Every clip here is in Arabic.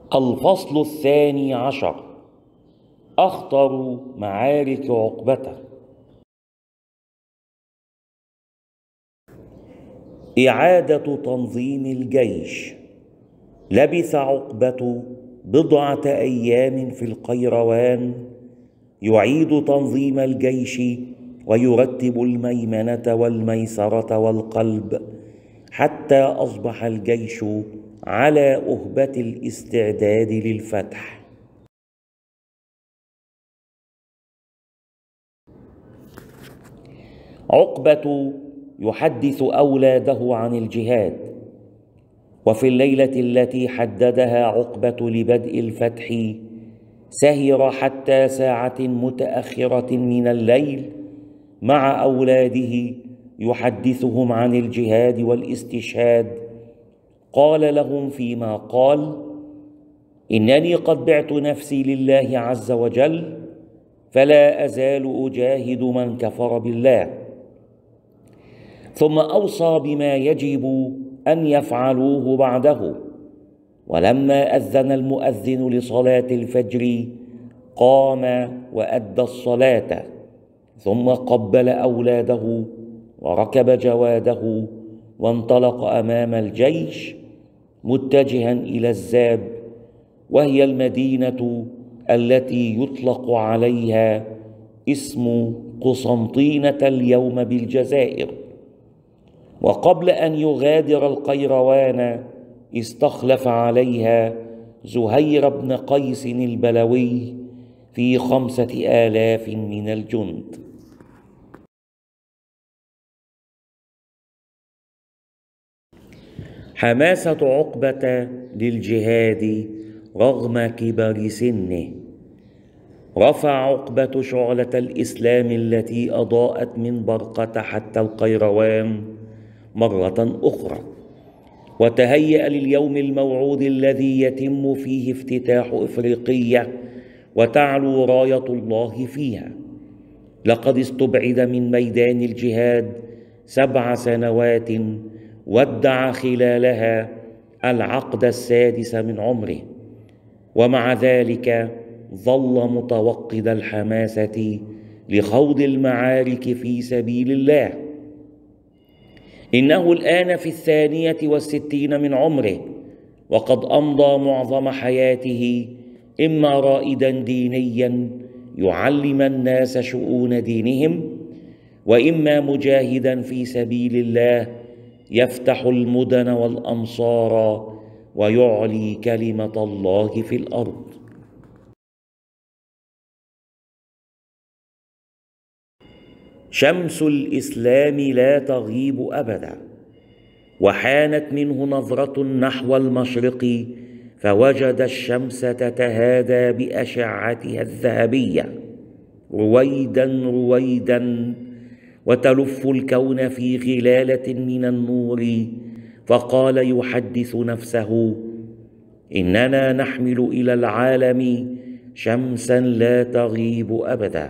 الفصل 12. أخطر معارك عقبة. إعادة تنظيم الجيش. لبث عقبة بضعة أيام في القيروان يعيد تنظيم الجيش ويرتب الميمنة والميسرة والقلب، حتى أصبح الجيش على أهبة الاستعداد للفتح. عقبة يحدث أولاده عن الجهاد. وفي الليلة التي حددها عقبة لبدء الفتح سهر حتى ساعة متأخرة من الليل مع أولاده يحدثهم عن الجهاد والاستشهاد. قال لهم فيما قال: إنني قد بعت نفسي لله عز وجل، فلا أزال أجاهد من كفر بالله. ثم أوصى بما يجب أن يفعلوه بعده. ولما أذن المؤذن لصلاة الفجر قام وأدى الصلاة، ثم قبل أولاده وركب جواده وانطلق أمام الجيش متجها إلى الزاب، وهي المدينة التي يطلق عليها اسم قسنطينة اليوم بالجزائر. وقبل أن يغادر القيروان استخلف عليها زهير بن قيس البلوي في 5000 من الجند. حماسة عقبة للجهاد رغم كبر سنه. رفع عقبة شعلة الإسلام التي أضاءت من برقة حتى القيروان مرة أخرى، وتهيأ لليوم الموعود الذي يتم فيه افتتاح إفريقية وتعلو راية الله فيها. لقد استبعد من ميدان الجهاد 7 سنوات ودع خلالها العقد السادس من عمره، ومع ذلك ظل متوقد الحماسة لخوض المعارك في سبيل الله. إنه الآن في 62 من عمره، وقد أمضى معظم حياته إما رائدا دينيا يعلم الناس شؤون دينهم، وإما مجاهدا في سبيل الله يفتح المدن والأمصار ويعلي كلمة الله في الأرض. شمس الإسلام لا تغيب أبدا. وحانت منه نظرة نحو المشرق فوجد الشمس تتهادى بأشعتها الذهبية رويدا رويدا، وتلف الكون في غلالة من النور، فقال يحدث نفسه: إننا نحمل إلى العالم شمسا لا تغيب أبدا.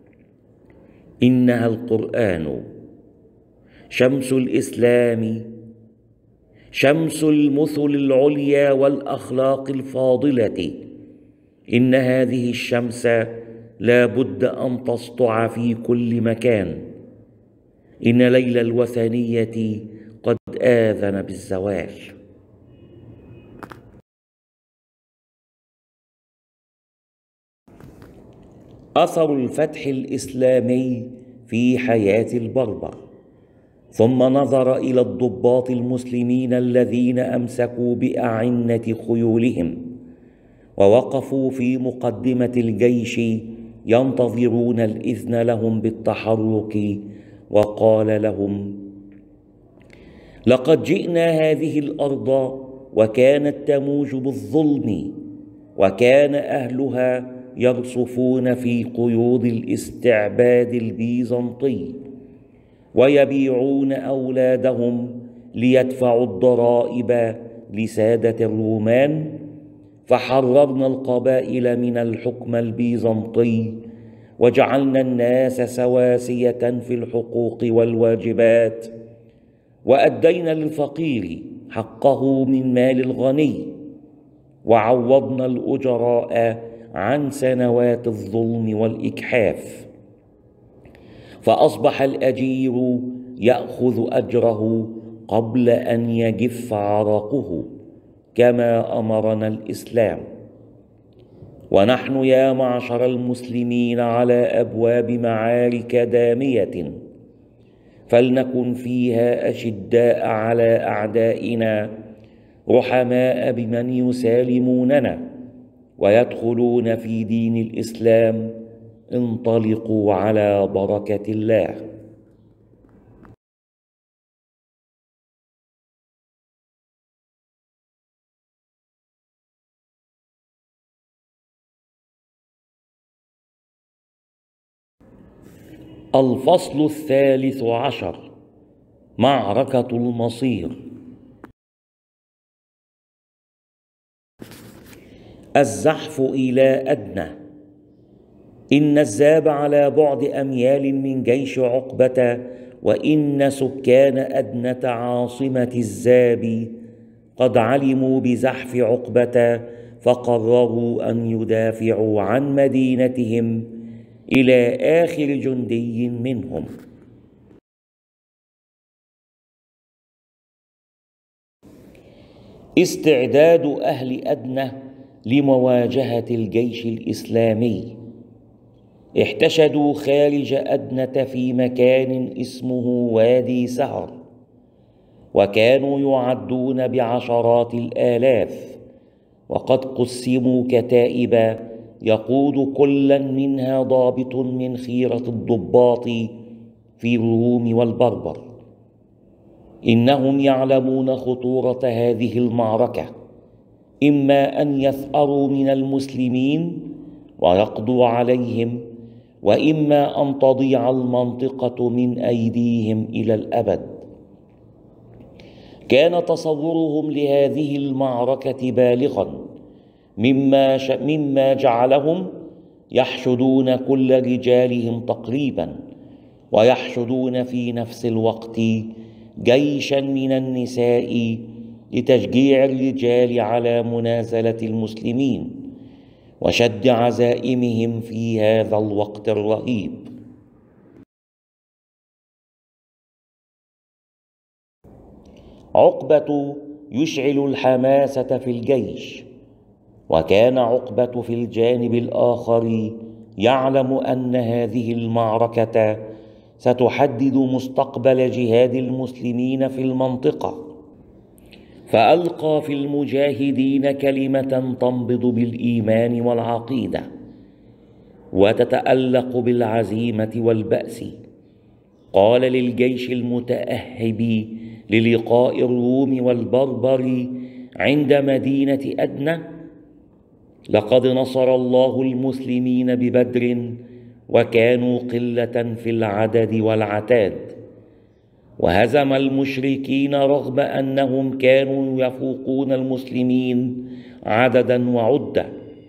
إنها القرآن، شمس الإسلام، شمس المثل العليا والأخلاق الفاضلة. إن هذه الشمس لا بد أن تسطع في كل مكان. إن ليل الوثنية قد آذن بالزوال. أثر الفتح الإسلامي في حياة البربر. ثم نظر إلى الضباط المسلمين الذين أمسكوا بأعنة خيولهم ووقفوا في مقدمة الجيش ينتظرون الإذن لهم بالتحرك، وقال لهم: لقد جئنا هذه الأرض وكانت تموج بالظلم، وكان أهلها يرصفون في قيود الاستعباد البيزنطي ويبيعون أولادهم ليدفعوا الضرائب لسادة الرومان، فحررنا القبائل من الحكم البيزنطي وجعلنا الناس سواسية في الحقوق والواجبات، وأدينا للفقير حقه من مال الغني، وعوضنا الأجراء عن سنوات الظلم والإجحاف، فأصبح الأجير يأخذ أجره قبل أن يجف عرقه كما أمرنا الإسلام. ونحن يا معشر المسلمين على أبواب معارك دامية، فلنكن فيها أشداء على أعدائنا رحماء بمن يسالموننا ويدخلون في دين الإسلام. انطلقوا على بركة الله. الفصل 13: معركة المصير. الزحف إلى أدنى. إن الزاب على بعد أميال من جيش عقبة، وإن سكان أدنة عاصمة الزاب قد علموا بزحف عقبة، فقرروا أن يدافعوا عن مدينتهم إلى آخر جندي منهم. استعداد أهل أدنة لمواجهة الجيش الإسلامي. احتشدوا خارج أدنة في مكان اسمه وادي سهر، وكانوا يعدون بعشرات الآلاف، وقد قسموا كتائب يقود كلا منها ضابط من خيرة الضباط في الروم والبربر. إنهم يعلمون خطورة هذه المعركة، إما أن يثأروا من المسلمين ويقضوا عليهم، وإما أن تضيع المنطقة من أيديهم إلى الأبد. كان تصورهم لهذه المعركة بالغا، مما جعلهم يحشدون كل رجالهم تقريبا، ويحشدون في نفس الوقت جيشا من النساء لتشجيع الرجال على منازلة المسلمين وشد عزائمهم في هذا الوقت الرهيب. عقبة يشعل الحماسة في الجيش، وكان عقبة في الجانب الآخر يعلم أن هذه المعركة ستحدد مستقبل جهاد المسلمين في المنطقة، فألقى في المجاهدين كلمة تنبض بالإيمان والعقيدة وتتألق بالعزيمة والبأس. قال للجيش المتأهب للقاء الروم والبربر عند مدينة أدنى: لقد نصر الله المسلمين ببدر، وكانوا قلة في العدد والعتاد، وهزم المشركين رغم أنهم كانوا يفوقون المسلمين عددا وعدة،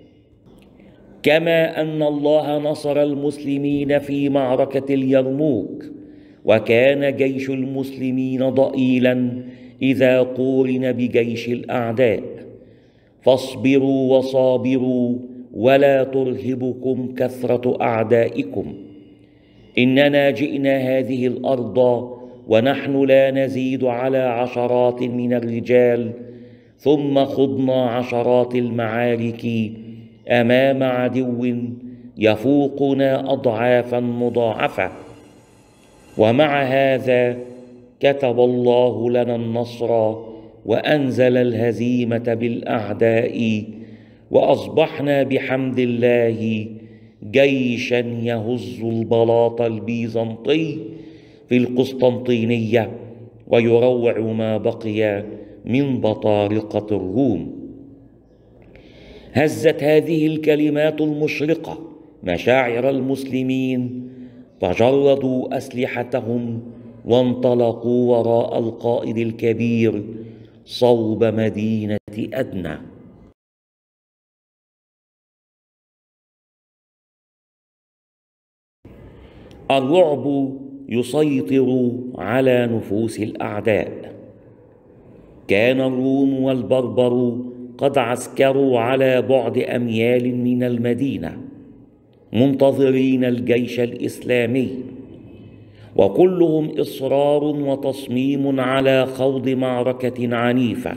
كما أن الله نصر المسلمين في معركة اليرموك، وكان جيش المسلمين ضئيلا إذا قورن بجيش الأعداء. فاصبروا وصابروا ولا ترهبكم كثرة أعدائكم. إننا جئنا هذه الأرض ونحن لا نزيد على عشرات من الرجال، ثم خضنا عشرات المعارك أمام عدو يفوقنا أضعافا مضاعفة، ومع هذا كتب الله لنا النصر وأنزل الهزيمة بالأعداء، وأصبحنا بحمد الله جيشا يهز البلاط البيزنطي في القسطنطينية ويروع ما بقي من بطارقة الروم. هزت هذه الكلمات المشرقة مشاعر المسلمين، فجردوا أسلحتهم وانطلقوا وراء القائد الكبير صوب مدينة أدنى. الرعب يسيطر على نفوس الأعداء. كان الروم والبربر قد عسكروا على بعد أميال من المدينة منتظرين الجيش الإسلامي، وكلهم إصرار وتصميم على خوض معركة عنيفة.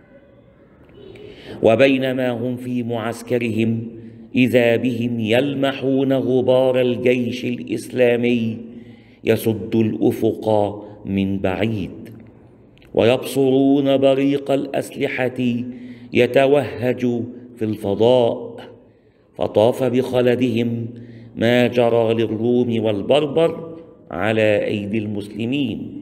وبينما هم في معسكرهم إذا بهم يلمحون غبار الجيش الإسلامي يسد الأفق من بعيد، ويبصرون بريق الأسلحة يتوهج في الفضاء، فطاف بخلدهم ما جرى للروم والبربر على أيدي المسلمين،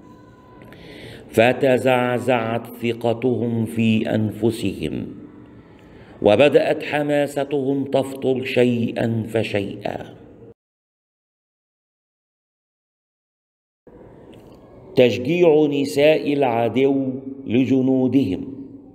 فتزعزعت ثقتهم في أنفسهم، وبدأت حماستهم تفطر شيئا فشيئا. تشجيع نساء العدو لجنودهم.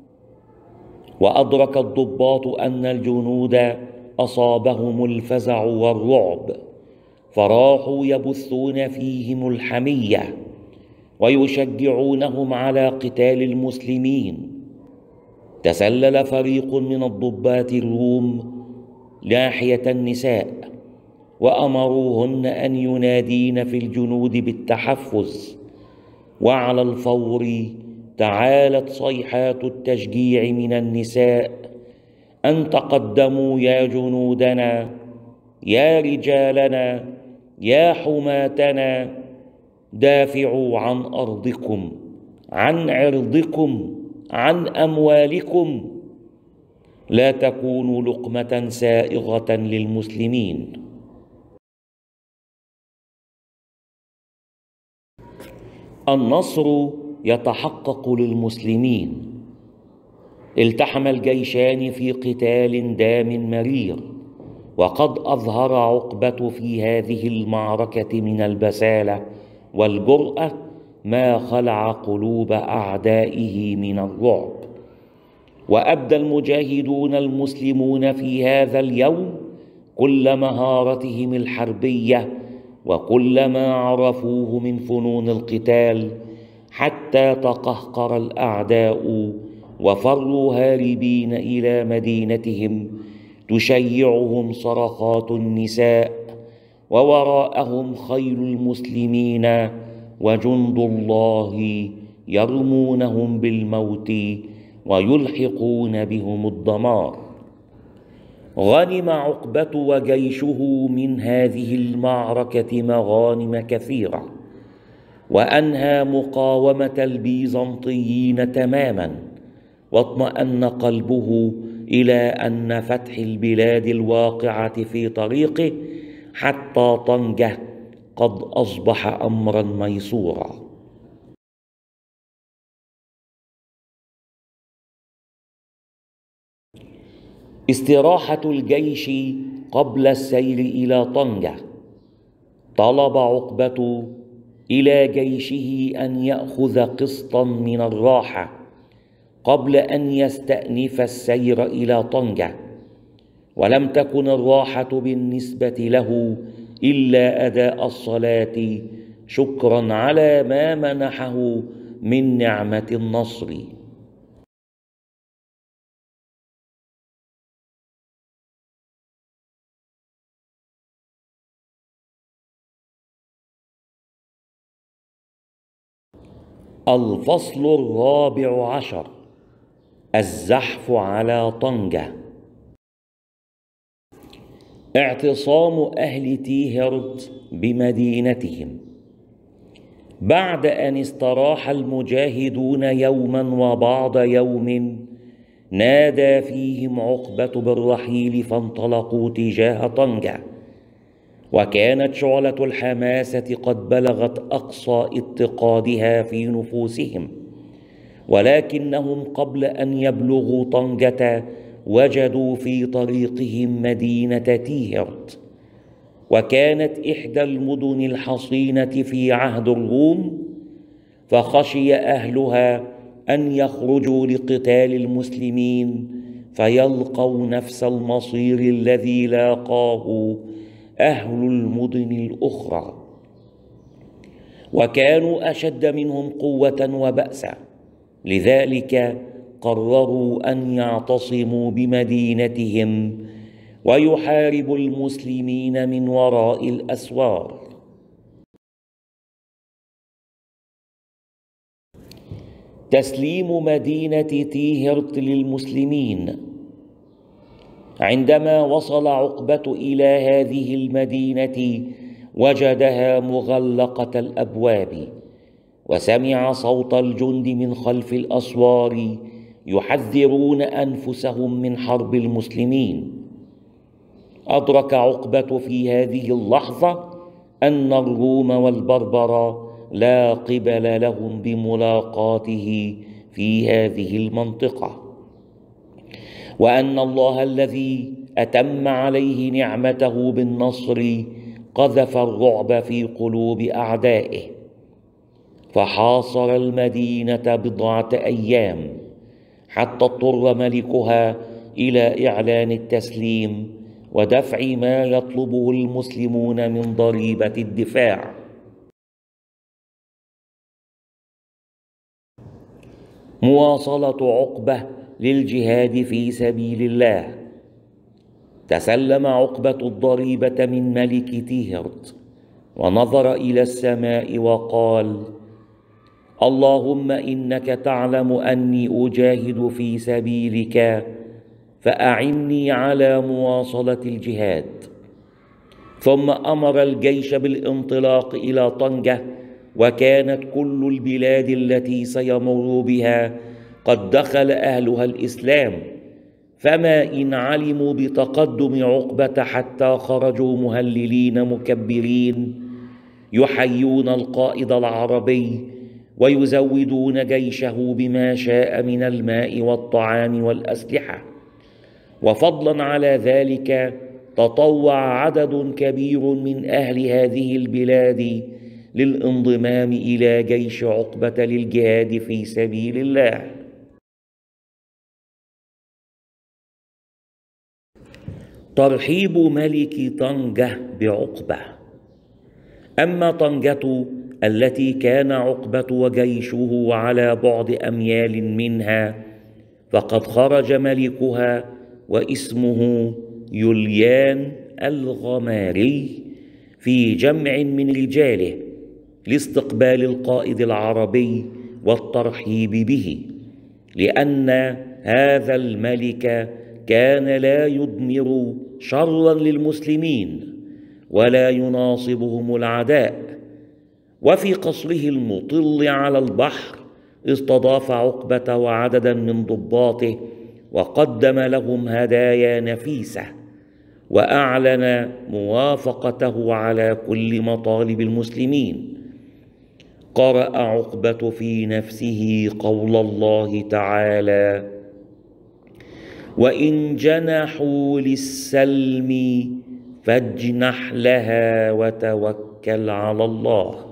وأدرك الضباط أن الجنود أصابهم الفزع والرعب، فراحوا يبثون فيهم الحمية ويشجعونهم على قتال المسلمين. تسلل فريق من الضباط الروم ناحية النساء، وأمروهن أن ينادين في الجنود بالتحفز، وعلى الفور تعالت صيحات التشجيع من النساء أن تقدموا يا جنودنا، يا رجالنا، يا حماتنا، دافعوا عن أرضكم، عن عرضكم، عن أموالكم، لا تكونوا لقمة سائغة للمسلمين. النصر يتحقق للمسلمين. التحم الجيشان في قتال دام مرير، وقد أظهر عقبة في هذه المعركة من البسالة والجرأة ما خلع قلوب أعدائه من الرعب. وأبدى المجاهدون المسلمون في هذا اليوم كل مهارتهم الحربية وكل ما عرفوه من فنون القتال، حتى تقهقر الأعداء وفروا هاربين إلى مدينتهم، تشيعهم صرخات النساء، ووراءهم خيل المسلمين وجند الله يرمونهم بالموت ويلحقون بهم الدمار. غنم عقبة وجيشه من هذه المعركة مغانم كثيرة، وأنهى مقاومة البيزنطيين تماما، واطمأن قلبه إلى أن فتح البلاد الواقعة في طريقه حتى طنجة قد أصبح أمرا ميسورا. استراحة الجيش قبل السير إلى طنجة. طلب عقبة إلى جيشه أن يأخذ قسطا من الراحة قبل أن يستأنف السير إلى طنجة، ولم تكن الراحة بالنسبة له إلا أداء الصلاة شكرا على ما منحه من نعمة النصر. الفصل 14: الزحف على طنجة. اعتصام أهل تيهرت بمدينتهم. بعد أن استراح المجاهدون يوما وبعض يوم، نادى فيهم عقبة بالرحيل، فانطلقوا تجاه طنجة. وكانت شعلة الحماسة قد بلغت أقصى اتقادها في نفوسهم، ولكنهم قبل أن يبلغوا طنجة وجدوا في طريقهم مدينة تيهرت، وكانت إحدى المدن الحصينة في عهد الروم، فخشي أهلها أن يخرجوا لقتال المسلمين فيلقوا نفس المصير الذي لاقاه أهل المدن الأخرى، وكانوا أشد منهم قوة وبأسا. لذلك قرروا أن يعتصموا بمدينتهم ويحاربوا المسلمين من وراء الأسوار. تسليم مدينة تيهرت للمسلمين. عندما وصل عقبة إلى هذه المدينة وجدها مغلقة الأبواب، وسمع صوت الجند من خلف الأسوار يحذرون أنفسهم من حرب المسلمين. أدرك عقبة في هذه اللحظة أن الروم والبربر لا قبل لهم بملاقاته في هذه المنطقة، وأن الله الذي أتم عليه نعمته بالنصر قذف الرعب في قلوب أعدائه، فحاصر المدينة بضعة أيام حتى اضطر ملكها إلى إعلان التسليم ودفع ما يطلبه المسلمون من ضريبة الدفاع. مواصلة عقبة للجهاد في سبيل الله. تسلم عقبة الضريبة من ملك تيهرت ونظر إلى السماء وقال: اللهم إنك تعلم أني أجاهد في سبيلك فأعني على مواصلة الجهاد. ثم أمر الجيش بالانطلاق إلى طنجة، وكانت كل البلاد التي سيمر بها قد دخل أهلها الإسلام، فما إن علموا بتقدم عقبة حتى خرجوا مهللين مكبرين يحيون القائد العربي ويزودون جيشه بما شاء من الماء والطعام والأسلحة. وفضلا على ذلك تطوع عدد كبير من أهل هذه البلاد للانضمام إلى جيش عقبة للجهاد في سبيل الله. ترحيب ملك طنجة بعقبة. أما طنجة التي كان عقبة وجيشه على بعد أميال منها، فقد خرج ملكها واسمه يوليان الغماري في جمع من رجاله لاستقبال القائد العربي والترحيب به، لأن هذا الملك كان لا يضمر شرا للمسلمين ولا يناصبهم العداء. وفي قصره المطل على البحر استضاف عقبة وعددا من ضباطه وقدم لهم هدايا نفيسة، وأعلن موافقته على كل مطالب المسلمين. قرأ عقبة في نفسه قول الله تعالى: وإن جنحوا للسلم فاجنح لها وتوكل على الله.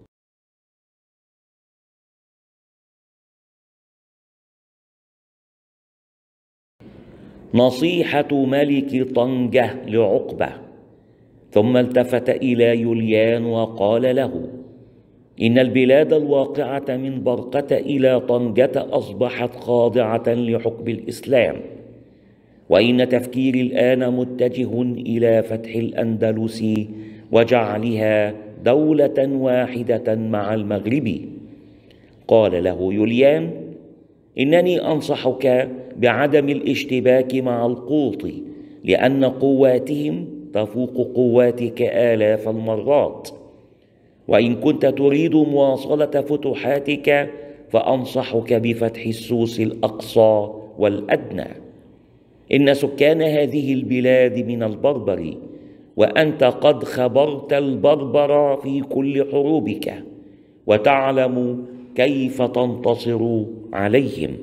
نصيحة ملك طنجة لعقبة. ثم التفت إلى يوليان وقال له: إن البلاد الواقعة من برقة إلى طنجة أصبحت خاضعة لحكم الإسلام، وإن تفكيري الآن متجه إلى فتح الأندلس وجعلها دولة واحدة مع المغرب. قال له يوليان: إنني أنصحك بعدم الاشتباك مع القوط، لأن قواتهم تفوق قواتك آلاف المرات، وإن كنت تريد مواصلة فتوحاتك فأنصحك بفتح السوس الأقصى والأدنى. إن سكان هذه البلاد من البربر، وأنت قد خبرت البربر في كل حروبك وتعلم كيف تنتصر عليهم.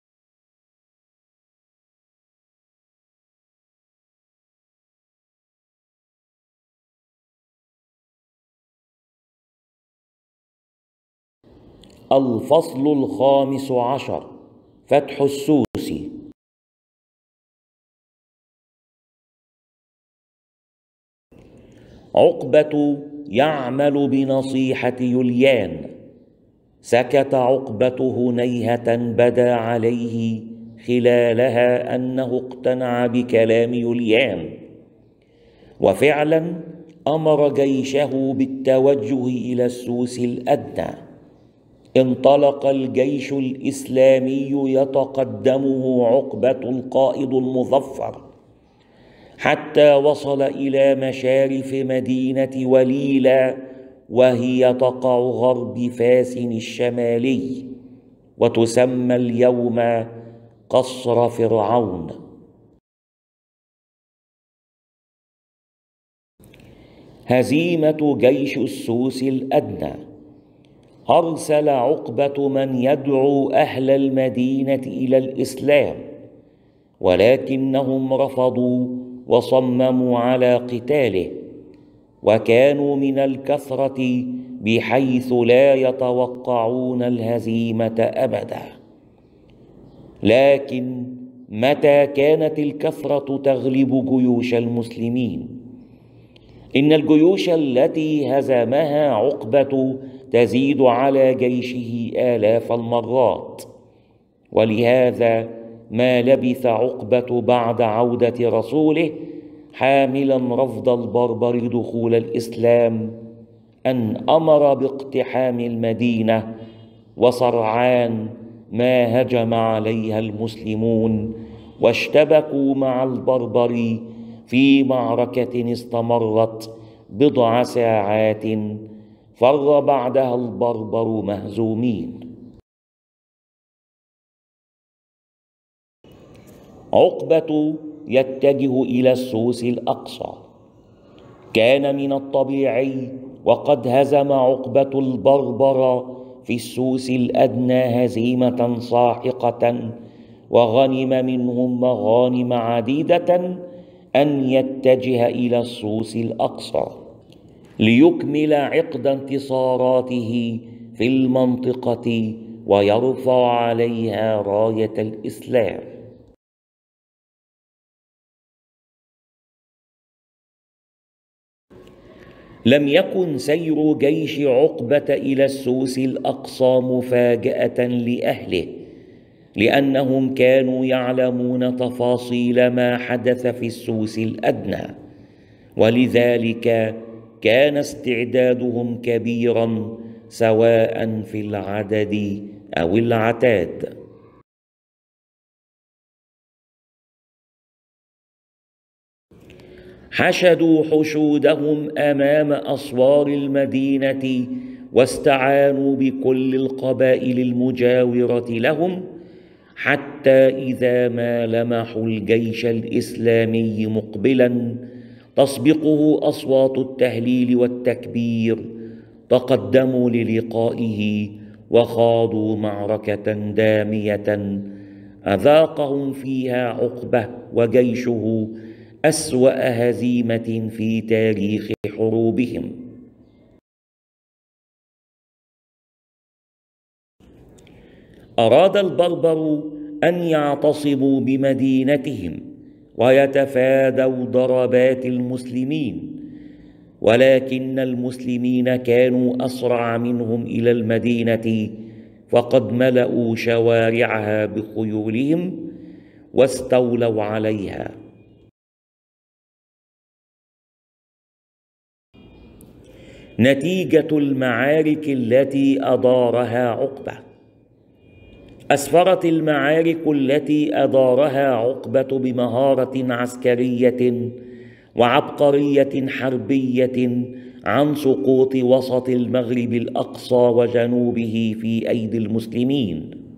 الفصل 15: فتح السوس. عقبة يعمل بنصيحة يوليان. سكت عقبة هنيهة بدا عليه خلالها أنه اقتنع بكلام يوليان، وفعلا أمر جيشه بالتوجه إلى السوس الأدنى. انطلق الجيش الإسلامي يتقدمه عقبة القائد المظفر حتى وصل إلى مشارف مدينة وليلة، وهي تقع غرب فاس الشمالي، وتسمى اليوم قصر فرعون. هزيمة جيش السوس الأدنى. أرسل عقبة من يدعو أهل المدينة إلى الإسلام، ولكنهم رفضوا وصمموا على قتاله، وكانوا من الكثرة بحيث لا يتوقعون الهزيمة أبدا. لكن متى كانت الكثرة تغلب جيوش المسلمين؟ إن الجيوش التي هزمها عقبة تزيد على جيشه آلاف المرات، ولهذا ما لبث عقبة بعد عودة رسوله حاملا رفض البربر دخول الإسلام أن أمر باقتحام المدينة، وسرعان ما هجم عليها المسلمون واشتبكوا مع البربر في معركة استمرت بضع ساعات، فر بعدها البربر مهزومين. عقبة يتجه إلى السوس الأقصى. كان من الطبيعي وقد هزم عقبة البربر في السوس الأدنى هزيمة ساحقة وغنم منهم مغانم عديدة أن يتجه إلى السوس الأقصى ليكمل عقد انتصاراته في المنطقة ويرفع عليها راية الإسلام. لم يكن سير جيش عقبة إلى السوس الأقصى مفاجأة لأهله، لأنهم كانوا يعلمون تفاصيل ما حدث في السوس الأدنى، ولذلك كان استعدادهم كبيرا سواء في العدد أو العتاد. حشدوا حشودهم أمام أسوار المدينة، واستعانوا بكل القبائل المجاورة لهم، حتى إذا ما لمحوا الجيش الإسلامي مقبلا تسبقه أصوات التهليل والتكبير تقدموا للقائه وخاضوا معركة دامية أذاقهم فيها عقبة وجيشه أسوأ هزيمة في تاريخ حروبهم. أراد البربر أن يعتصموا بمدينتهم ويتفادوا ضربات المسلمين، ولكن المسلمين كانوا أسرع منهم إلى المدينة، فقد ملأوا شوارعها بخيولهم واستولوا عليها. نتيجة المعارك التي أدارها عقبة. أسفرت المعارك التي أدارها عقبة بمهارة عسكرية وعبقرية حربية عن سقوط وسط المغرب الأقصى وجنوبه في أيدي المسلمين،